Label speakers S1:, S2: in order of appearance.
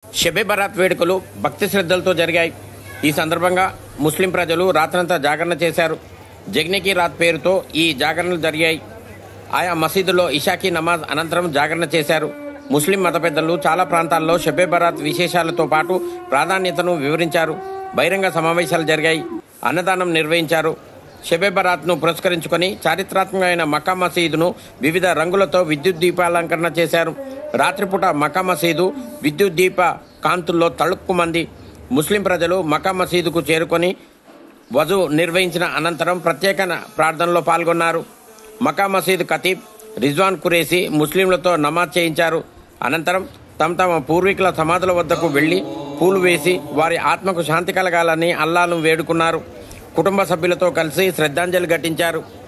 S1: షబే బరాత్ వేడుకలు భక్తి శ్రద్ధలతో జరిగాయి। ఈ సందర్భంగా ముస్లిం ప్రజలు రాత్రంతా జాగరణ చేశారు। జగ్నేకి రాత్ పేరుతో ఈ జాగరణలు జరిగాయి। ఆయా మసీదుల్లో ఇషాకి నమాజ్ అనంతరం జాగరణ చేశారు। ముస్లిం మత పెద్దలు చాలా ప్రాంతాల్లో షబే బరాత్ విశేషాలతో పాటు ప్రాధాన్యతను వివరించారు। బహిరంగ సమావేశాలు జరిగాయి, అన్నదానం నిర్వహించారు। షబే బరాత్ను పురస్కరించుకొని చారిత్రాత్మకమైన మక్కా మసీదును వివిధ రంగులతో విద్యుత్ దీపాలంకరణ చేశారు। రాత్రిపూట మక్కా మసీదు విద్యుత్ దీప కాంతుల్లో తళుక్కుమంది। ముస్లిం ప్రజలు మక్కా మసీదుకు చేరుకొని వజు నిర్వహించిన అనంతరం ప్రత్యేక ప్రార్థనలో పాల్గొన్నారు। మక్కా మసీదు ఖతీబ్ రిజ్వాన్ కురేసి ముస్లింలతో నమాజ్ చేయించారు। అనంతరం తమ పూర్వీకుల సమాధుల వద్దకు వెళ్లి పూలు వేసి వారి ఆత్మకు శాంతి కలగాలని అల్లాహ్ను వేడుకున్నారు। కుటుంబ సభ్యులతో కలిసి శ్రద్ధాంజలి ఘటించారు।